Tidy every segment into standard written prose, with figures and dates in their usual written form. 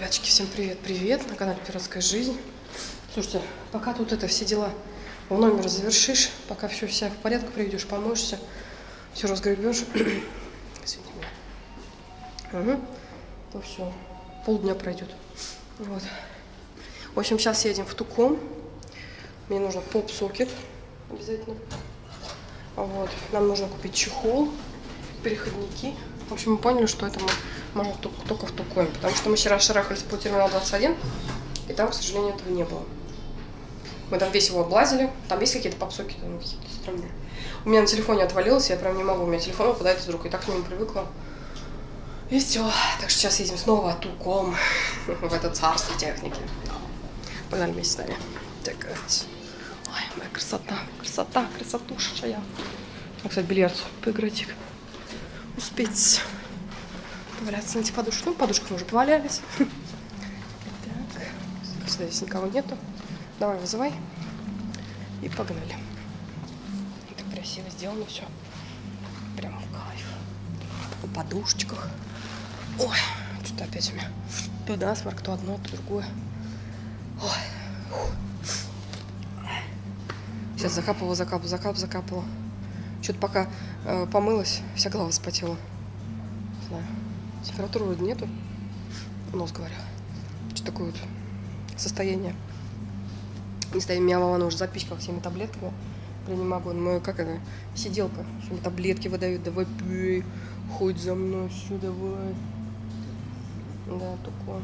Ребяточки, всем привет! На канале Пиратская жизнь. Слушайте, пока тут все дела в номер завершишь, пока все в порядок приведешь, помоешься, все разгребешь, извините меня, то все, полдня пройдет. Вот. В общем, сейчас едем в Туком. Мне нужно поп-сокет обязательно. Вот. Нам нужно купить чехол, переходники. В общем, мы поняли, что это можно только в Тукоме, потому что мы вчера шарахались по терминалу 21, и там, к сожалению, этого не было. Мы там весь его облазили, там есть какие-то поп-сокеты, ну, какие-то странные. У меня на телефоне отвалилось, я прям не могу, у меня телефон выпадает из рук, и так к нему привыкла. И все. Так что сейчас едем снова Туком в это царство техники. Погнали вместе с нами. Так, ой, моя красотушечая. Кстати, бильярд поиграть. Успеть поваляться на этих подушках. Ну, подушках мы уже повалялись. Так, кстати, здесь никого нету. Давай, вызывай. И погнали. Так красиво сделано все. Прям кайф. В подушечках. Ой, что-то опять у меня. То насморк, то одно, то другое. Ой. Сейчас закапывала. Что-то пока помылась, вся голова вспотела. Не знаю. Температуры вроде нету. Нос, говорю. Что такое вот состояние. Не знаю, меня Вована уже запичкала всеми таблетками. Блин, не могу. Ну, как это? Сиделка. Всеми таблетки выдают. Давай пей. Ходь за мной. Все, давай. Да, такое.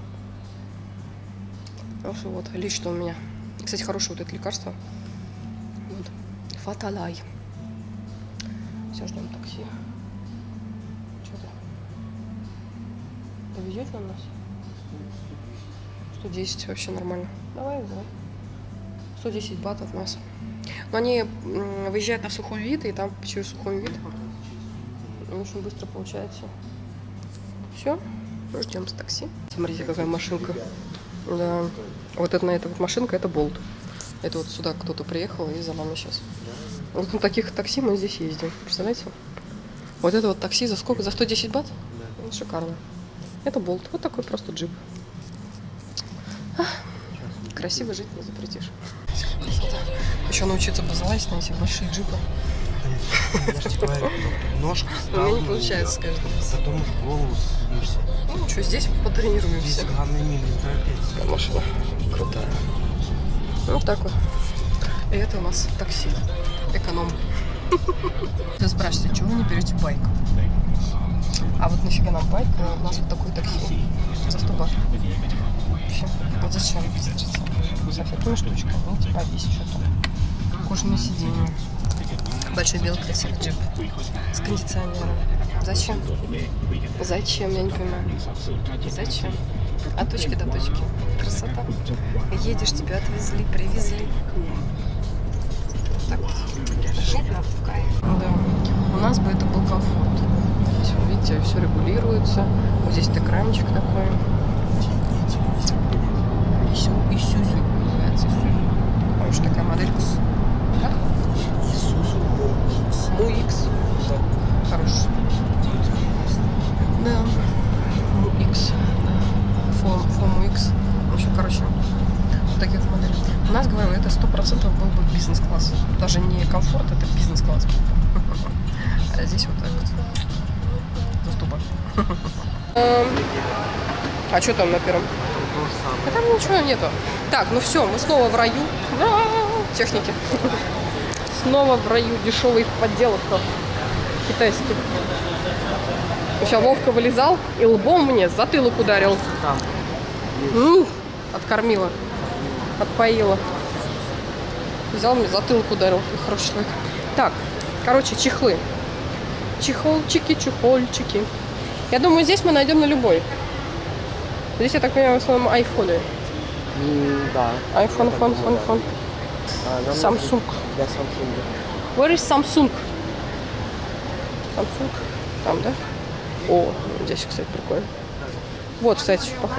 Ну что, вот, лечит он меня. Кстати, хорошее вот это лекарство. Вот. Фаталай. Все, ждем такси. Что-то. Довезете на нас? 110 вообще нормально. Давай, давай. 110 бат от нас. Но они выезжают на сухой вид, и там через сухой вид очень быстро получается. Все, ждем с такси. Смотрите, какая машинка. Да. Вот это на эта вот машинка, это Болт. Это вот сюда кто-то приехал и за нами сейчас. Вот на таких такси мы здесь ездим. Представляете? Вот это вот такси за сколько? За 110 бат? Да. Шикарно. Это Болт. Вот такой просто джип. Красиво жить не запретишь. Еще научиться бы залазить на эти большие джипы. Ножка у меня не получается каждый раз. Потом в голову сбишься. Ну что, здесь потренируемся. Здесь главное не торопиться. Машина крутая. Вот так вот. И это у нас такси. Эконом. Вы спрашиваете, чего вы не берете байк? А вот нафига нам байк? У нас вот такой такси. За 100 бат. Вообще. Вот зачем? С эффектной штучкой. Ну, типа весь еще там. Кожаное сиденье. Большой белый красивый джип. С кондиционером. Зачем? Зачем? Я не понимаю. Зачем? От точки до точки. Красота. Едешь, тебя отвезли, привезли. Так вот. Жить надо в кайф. Да. У нас бы это был комфорт. Здесь, вы видите, все регулируется. Вот здесь экранчик такой. Исюзю называется. Исюзю. Потому что такая моделька. Как? Муикс. Хороший. Да. Муикс. Фомуикс. В общем, короче, вот таких моделей. У нас, говорю, это 100% был бы бизнес-класс. Даже не комфорт, это бизнес-класс. А здесь вот так вот. За 100 бат. А что там на первом? А там ничего нету. Так, ну все, мы снова в раю. Техники. Снова в раю дешевых подделок китайских. Сейчас Вовка вылезал и лбом мне затылок ударил. Откормила. Отпоила. Взял мне затылок ударил. Хороший человек. Так, короче, чехлы. Чехольчики, чехольчики. Я думаю, здесь мы найдем на любой. Здесь, я так понимаю, в основном айфоны. Да. Айфон. Samsung. Да, Samsung. Where is Samsung? Samsung. Там, да? О, здесь, кстати, прикольно. Вот, кстати, пока.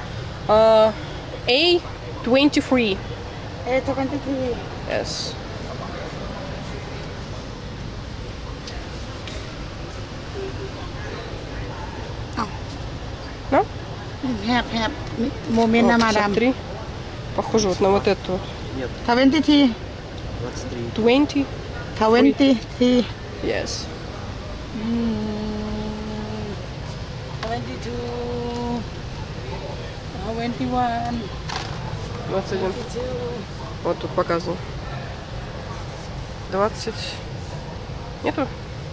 A23. Это контактный. Yes. No? Have moment, О, madam. 53. Похоже вот на вот эту вот. Нет, 23. 23. 20. 23. Yes. 22. 21. 21. Вот тут показано. 20. Нету?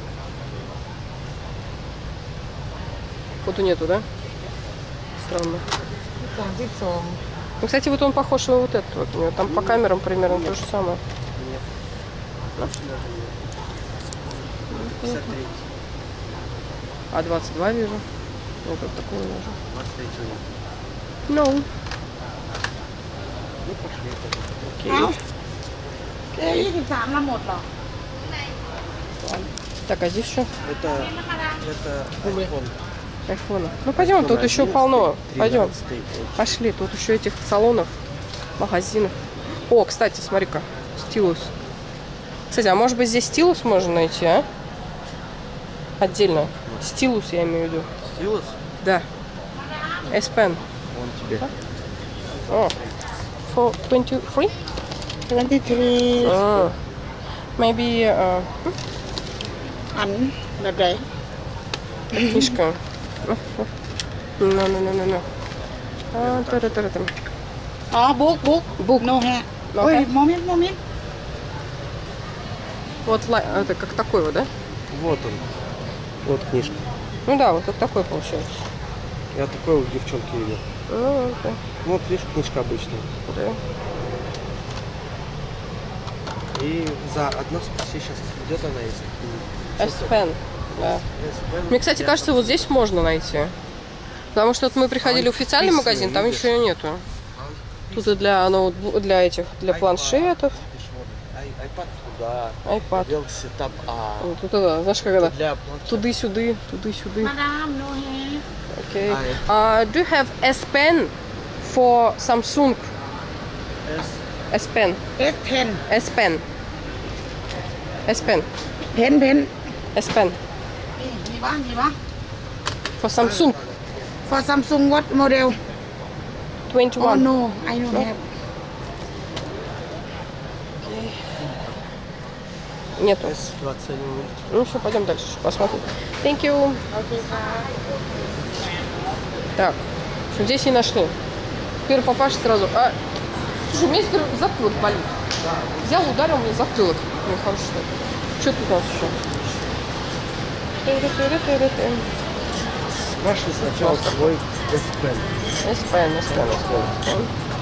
Фото нету, да? Странно. 32. Ну, кстати, вот он похож на вот этот вот. У него там по камерам примерно то же самое. Нет. Даже нет. 53. А 22 вижу. Вот вот такой вижу. 23 нет. No. Áo. Ну, пошли. Окей. 23 là một rồi. Так, а здесь что? Это iPhone. Айфона. Ну пойдем, тут еще полно. Пойдем. Пошли, тут еще этих салонов, магазинов. О, кстати, смотри-ка, стилус. Кстати, а может быть здесь стилус можно найти, а? Отдельно. Стилус я имею в виду. Стилус? Да. S-Pen. Вон тебе. О. For 23? 23. Maybe Ảnh là đấy. книжка. No. Та-та-та-та-та. Book. Book. No ha. No Ой, ha. moment. Вот это как такой вот, да? Вот он. Вот книжка. Ну да, вот такой получается. Я такой у девчонки видел. Да. Вот видишь, книжка обычная. Да. И за одно спроси сейчас, где-то она есть. S-Pen. Да. Мне, кстати, кажется, вот здесь можно найти. Потому что вот мы приходили в официальный магазин, там еще нету. Тут и для для этих, для планшетов. iPad туда. iPad. Galaxy Tab A. Вот тут это, знаешь, как это? Для планшета. Туды-сюды. Madam, no ha. Окей. Do you have S-Pen for Samsung? S-Pen. S10. S-Pen. S-Pen. Pen. S-Pen. Gì bác? For Samsung. For Samsung what model? 21. Oh no, I don't have. Нету. S21. Ну все, пойдем дальше, посмотрим. Thank you. Так, в общем, здесь не нашли. Теперь папаша сразу. Слушай, у меня теперь затылок болит. Взял, ударил мне затылок. Ну, хорошо. Что тут у нас еще? Спрашивай сначала свой S-Pen. S-Pen.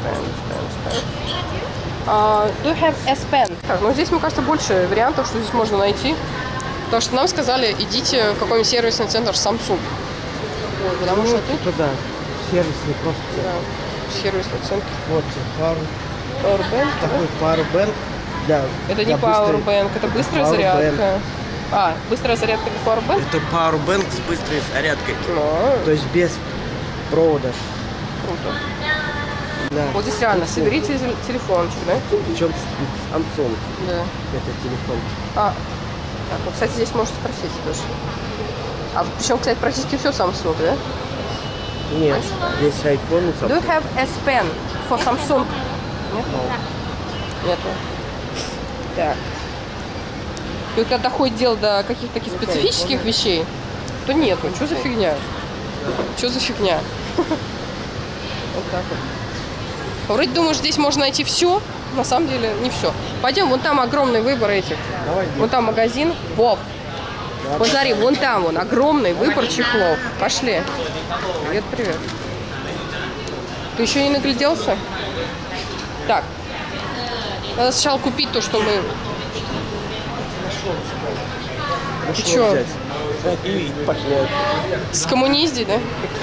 Do you have S-Pen? Так, ну здесь, мне кажется, больше вариантов, что здесь можно найти. Потому что нам сказали, идите в какой-нибудь сервисный центр Samsung. Потому что тут... Туда. Сервисный просто. Да, сервисный центр. Вот Powerbank. такой powerbank для. Это не Powerbank, это быстрая зарядка. Быстрая зарядка это Powerbank? Это powerbank с быстрой зарядкой. Ну, То есть без провода. круто. Да. Вот здесь реально, соберите телефончик, да? Причем Samsung. Да. Это телефон. Так, ну, кстати, здесь можете спросить тоже. Причем, кстати, практически все Samsung, да? Нет, здесь iPhone и Do you Samsung. have S-Pen for Samsung? Нет? Нету. Так. И вот когда доходит дело до каких-то таких специфических вещей, то нету. Что за фигня? Что за фигня? Вот так вот. Вроде думаешь, здесь можно найти все, на самом деле не все. Пойдем, вон там огромный выбор этих. Давай, Вон там магазин. Вов. Вот смотри, вон там вон огромный выбор чехлов. Пошли. Привет. Ты еще не нагляделся? Так. Надо сначала купить то, что мы... Ты чё? Пошли. Скоммунизди, да?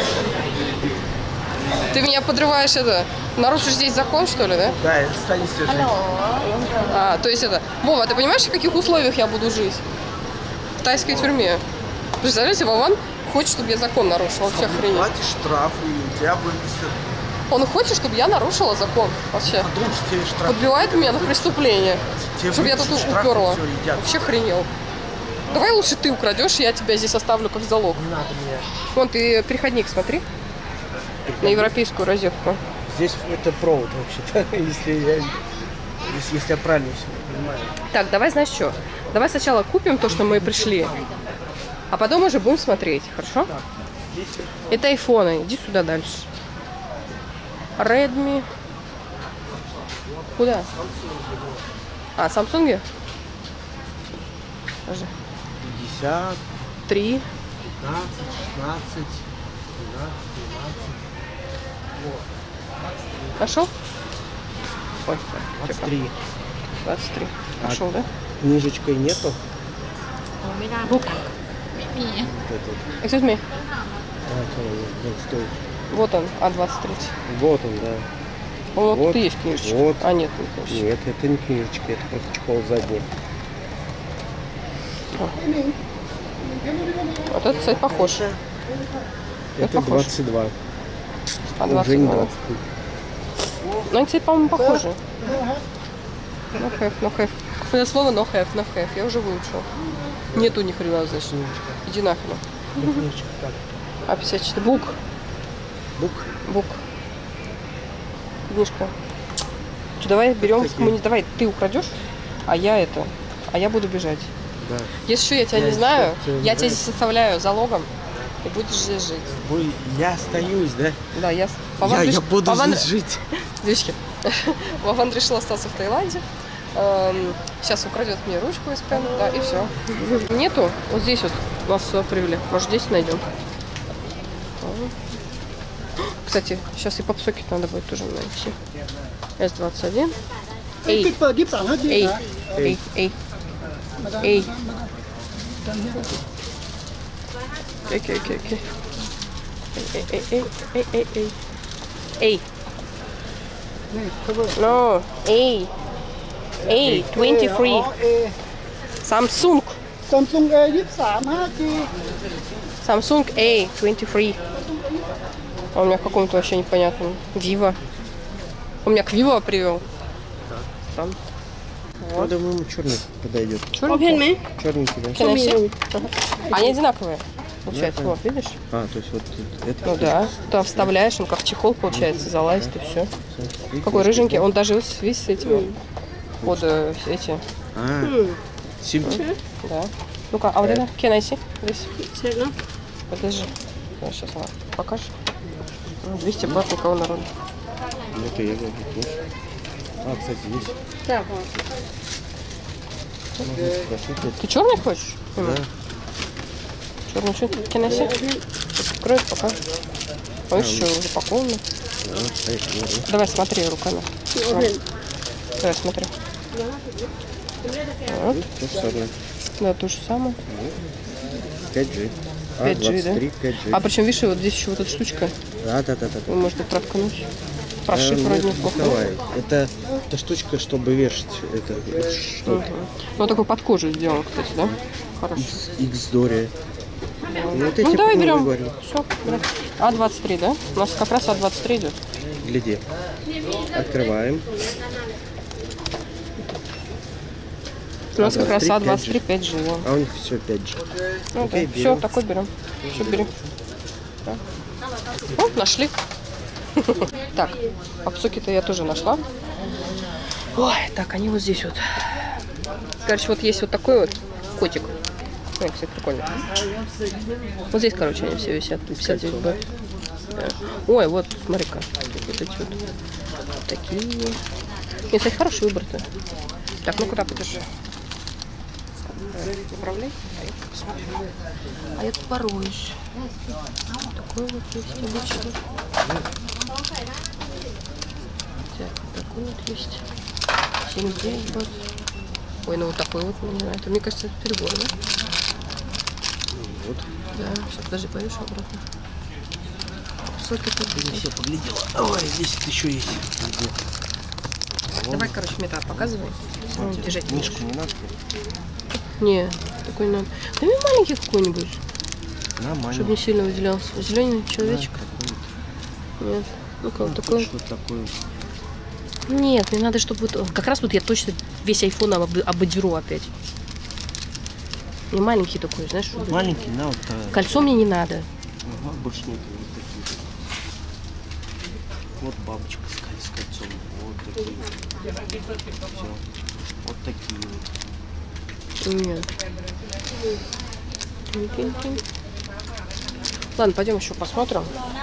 Ты меня подрываешь нарушишь здесь закон, что ли, да? Да, стань сюда. То есть Вова, ты понимаешь, в каких условиях я буду жить? В тайской тюрьме. Представляете, Вован хочет, чтобы я закон нарушила. Вообще охренеть. Платишь штраф, и тебя выпустят. Он хочет, чтобы я нарушила закон. Вообще. Подумай, что тебе штраф. Подбивает меня на преступление. Тебе Чтобы я тут выпишут штраф, и уперла. всё, едят. Вообще охренел. Давай лучше ты украдешь, я тебя здесь оставлю как залог. Не надо мне. Вон, ты переходник смотри. на европейскую розетку. Здесь это провод вообще-то, если я правильно все понимаю. Так, давай, знаешь что? Давай сначала купим то, что мы пришли, а потом уже будем смотреть, хорошо? Это айфоны, иди сюда дальше. Redmi. Куда? А, Samsung? Подожди. 50, 3. 15, 16, 12, 13. Вот. Нашел? Ой, 23. 23. Нашел, да? Книжечкой нету? Бук. Вот этот. Excuse me. Вот стоит. Вот он, А23. Вот он, да. По-моему, Вот, тут и есть книжечка. вот. А, нет, не книжечка. Нет, это не книжечка, это просто чехол задний. Вот этот, кстати, похож. Это похож. 22. А Уже 22. не 20. Ну, они, кстати, по-моему, похожи. No have, no have. Это слово no have, no have. Я уже выучил. Нету ни хрена, значит. Иди нахрен. Книжечка так. А54. Бук. Бук. Бук. Книжка. Что, давай берем, Такие. давай ты украдешь, а я буду бежать. Да. Если что, я тебя Я не знаю, тебе я тебя здесь оставляю залогом, и будешь здесь жить. Я остаюсь, да? Да, я Я буду здесь жить. Девочки, Вован решил остаться в Таиланде. Сейчас украдет мне ручку из пен, да, и все. Нету. Вот здесь вот нас привели. Может, здесь найдем. Кстати, сейчас и попсокет надо будет тоже найти. S21. Эй. Эй. Эй. Эй. Эй. Окей. Эй. Эй. No. Эй. Эй. 23. Samsung. Samsung A23 5G. Samsung A23. А у меня каком-то вообще непонятном. Vivo. Он меня к Vivo привел. Там. Вот. Я думаю, черный подойдет. Черненький. Черненький, да? Can I see? Ага. Они одинаковые. Получается, вот, видишь? А, то есть вот это. Ну да. Туда вставляешь, он как чехол получается, залазит и все. Какой рыженький. Он даже весь с этими под эти. Симки. Да. Ну-ка, а вот это? Can I see? Здесь. Подожди. Сейчас она покажет. 200 бат, у кого народу. Это я говорю. А, кстати, здесь. Ты черный хочешь? Да. Черный что? Can I see? Откроет, покажет. А еще уже упаковано. Давай смотри руками. Давай смотри. Вот. То же самое. Да, то же самое. 5G. 5G, да? 5G. А причем, видишь, вот здесь еще вот эта штучка. Да. Вы можете проткнуть. Прошив вроде неплохо. Давай. Это штучка, чтобы вешать. Это что? Ну, такой под кожу сделан, кстати, да? Хорошо. X-Doria. Вот Ну, эти, давай по-моему, берем. говорю. Все, А23, да? У нас как раз А23 идет. Гляди. Открываем. У нас как раз А23, А23 5G. Да. А у них все 5G. Ну, Окей, да. берем. Все, такой берем. Все, берем. Да. О, нашли. Так, попсуки-то я тоже нашла. Ой, так, они вот здесь вот. Короче, вот есть вот такой вот котик. Ой, кстати, прикольно. Вот здесь, короче, они все висят. 59 б. Ой, вот, смотри-ка. Вот эти вот. Такие. Нет, кстати, хороший выбор-то. Так, ну куда подержи? Управляй. А я тут пороюсь. Такой вот есть обычный. Так, такой вот есть. 79 бат. Ой, ну вот такой вот, не знаю. Это, мне кажется, это перебор, да? Вот. Да, сейчас подожди, повешу обратно. Соки тут. Все поглядела. Ой, здесь еще есть. Давай, короче, мне так показывай. Ну, держать Книжку не надо? Не, такой надо. Да мне маленький какой-нибудь, Нормально. чтобы не сильно выделялся. Зеленый человечек. Нет. Ну-ка, вот такой. Что такое? Нет, мне надо, чтобы вот... Как раз вот я точно весь айфон ободеру опять. Не маленький такой, знаешь, чтобы... Маленький, на вот. Кольцо мне не надо. Ага, больше нет. Вот такие. Вот бабочка с кольцом. Вот такие. Все. Вот такие вот. Нет. Ладно, пойдем еще посмотрим.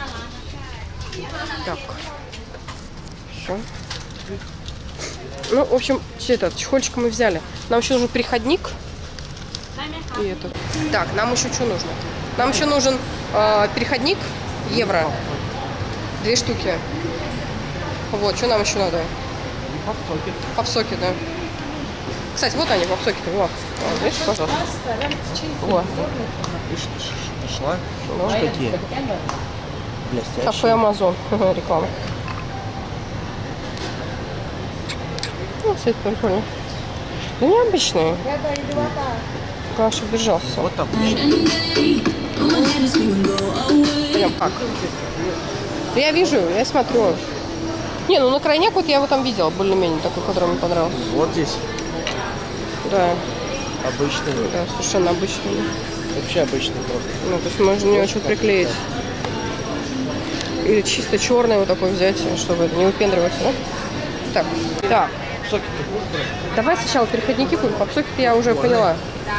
Так. Все. Ну, в общем, все это, чехольчик мы взяли. Нам еще нужен переходник. И это. Так, нам еще что нужно? Нам еще нужен переходник евро. 2 штуки. Вот, что нам еще надо? Попсоки. Попсоки, да. Кстати, вот они, попсоки-то. Вот. Видишь, пожалуйста. Вот. Пошла. Ну, какие? Блестящие. Кафе Амазон. Реклама. Ну, все это прикольно. Ну, необычные. Главное, чтобы держался. Вот там. Прям как? Я вижу, я смотрю. Не, ну на крайняк вот я его там видела, более-менее такой, который мне понравился. Вот здесь. Да. Обычный. Да, совершенно обычный. Вообще обычный просто. Ну, то есть можно не очень приклеить. Или чисто черный вот такой взять, чтобы это не выпендриваться, да? Так, так. Попсоки. Давай сначала переходники купим. Попсоки-то я уже поняла.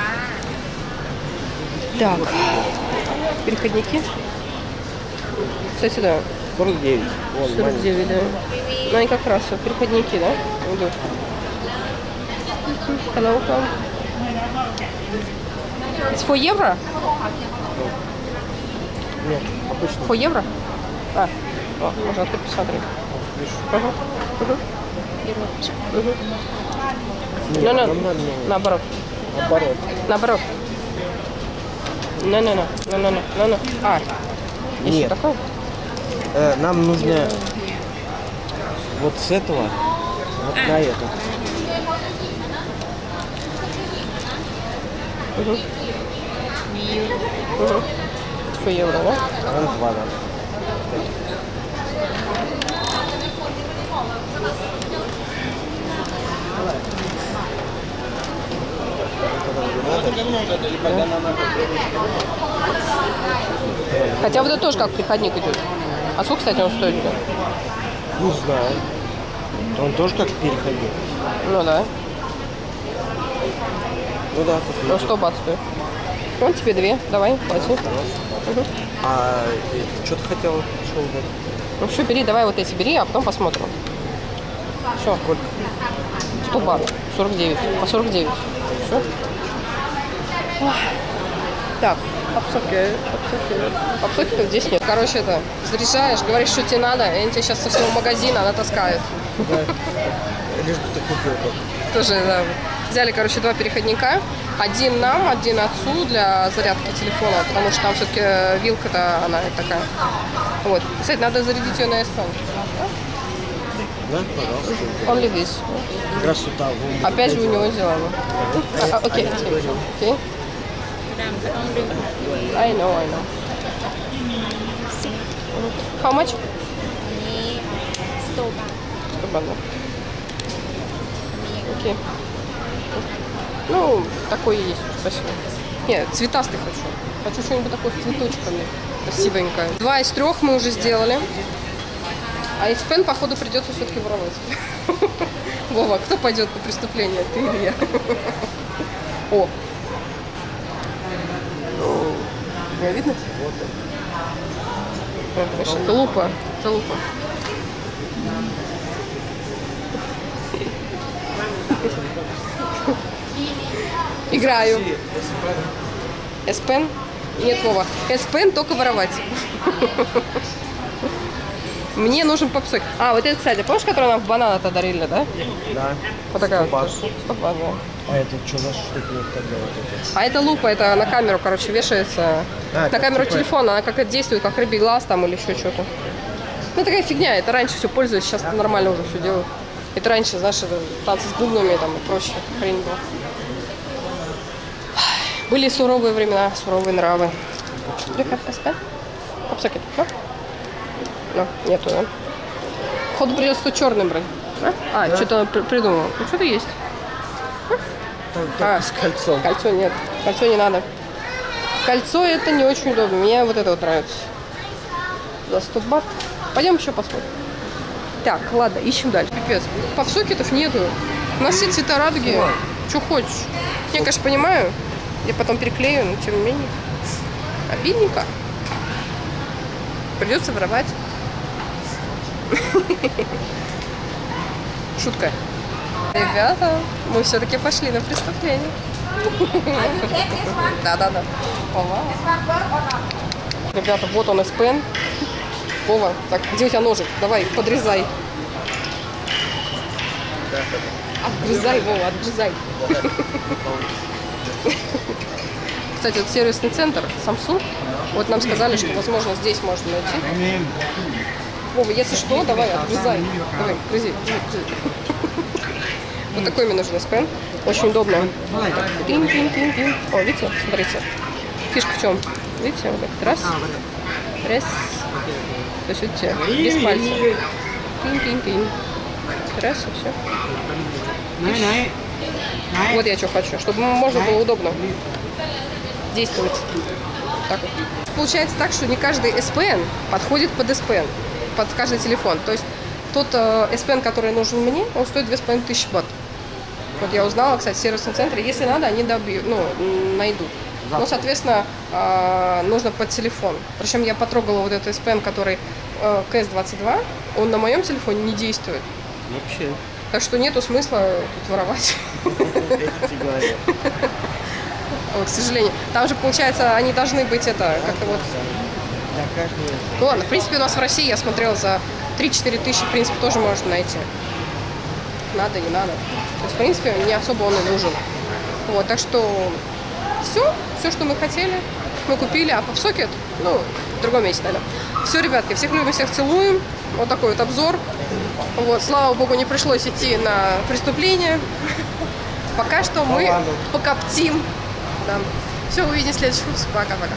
Так. Переходники. Кстати, да. 49. Вон, 49, да. Ну они как раз вот переходники, да, идут. Hello, come. It's for евро? Нет, обычный. For евро? А, о, можно открыть посмотреть. Ага. Нет, No, no. нам надо Наоборот. наоборот. Наоборот. No. А, есть Нет. такое? Нам нужно вот с этого вот на это. Угу. For евро, да? Вон 2 надо. Хотя вот это тоже как переходник идет. А сколько, кстати, он стоит? Не знаю. Он тоже как переходник. Ну да. Ну да. Ну 100 бат стоит. Вон тебе 2. Давай, плати. Угу. А что ты хотела? Что угодно? Ну все, бери, давай вот эти бери, а потом посмотрим. Все. Сколько? 100 бат. 49. По 49. Все. Так, попсоки здесь нет. Короче, это, заряжаешь, говоришь, что тебе надо, и они тебе сейчас со всего магазина натаскают. Да. Лишь бы ты купил только. Тоже, да. Взяли, короче, 2 переходника. Один нам, один отцу для зарядки телефона, потому что там все-таки вилка-то, она такая. Вот. Кстати, надо зарядить ее на S Pen. Да, пожалуйста. Only this. Красота. Опять же у него сделано. Окей. Окей. I know. How much? 100 бат. Окей. Ну, такой есть. Спасибо. Нет, цветастый хочу. Хочу что-нибудь такое с цветочками. Красивенькое. 2 из 3 мы уже сделали. А из Pen, походу, придется все-таки воровать. Вова, кто пойдет на преступление? Ты или я? О! Не видно? Вот это. Это лупа. Это лупа. Играю. S-Pen? Нет, Вова. S-Pen только воровать. Мне нужен попсок. А, вот это, кстати, помнишь, который нам в банана-то дарили, да? Да. Вот такая 100 вот. бат. 100 бат, да. А это что за штука вот тогда вот это? А это лупа, это на камеру, короче, вешается. А, На камеру типа... телефона, она как это действует, как рыбий глаз там или еще что-то. Ну, такая фигня, это раньше все пользовались, сейчас нормально уже все делают. Это раньше, знаешь, это танцы с бубнами там и прочее, хрень была. Были суровые времена, суровые нравы. Попсоки, да? Ну, нету, да? Походу придется черный брать. А, да? Что-то придумал. Ну, что-то есть. С кольцом. Кольцо нет. Кольцо не надо. Кольцо это не очень удобно. Мне вот это вот нравится. За 100 бат. Пойдем еще посмотрим. Так, ладно, ищем дальше. Пипец. Попсокетов нету. У нас все цвета радуги. Что хочешь. Я, конечно, понимаю. Я потом переклею, но тем не менее. Обидненько. Придется воровать. Шутка. Ребята, мы все-таки пошли на преступление. Да-да-да. Ребята, вот он СПН. Вова, так, где у тебя ножик? Давай, подрезай. Отгрызай, Вова, отгрызай. Кстати, вот сервисный центр Samsung. Вот нам сказали, что, возможно, здесь можно найти. Вова, если что, давай, отгрызай. Давай, грызи. Вот такой мне нужен СПН. Очень удобно. Пин-пин-пин-пин. О, видите? Смотрите. Фишка в чем? Видите? Вот так. Раз. Раз. То есть, видите, без пальца. Пин-пин-пин. Раз, и все. Вот я что хочу, чтобы можно было удобно действовать. Так вот. Получается так, что не каждый SPN подходит под SPN, под каждый телефон. То есть тот SPN, который нужен мне, он стоит 2500 бат. Вот я узнала, кстати, в сервисном центре. Если надо, они найдут. Ну, соответственно, нужно под телефон. Причем я потрогала вот этот SPN, который CS22, он на моем телефоне не действует. Вообще. Так что нету смысла тут воровать. К сожалению. Там же, получается, они должны быть как-то вот... Ну ладно, в принципе, у нас в России, я смотрела, за 3-4 тысячи, в принципе, тоже можно найти. Надо, не надо. То есть, в принципе, не особо он и нужен. Вот, так что все, что мы хотели, мы купили. А попсокет, в другом месте, наверное. Все, ребятки, всех любим, всех целуем. Вот такой вот обзор. Вот, слава богу, не пришлось идти на преступление. Пока что мы покоптим. Да. Все, увидимся в следующем выпуске. Пока-пока.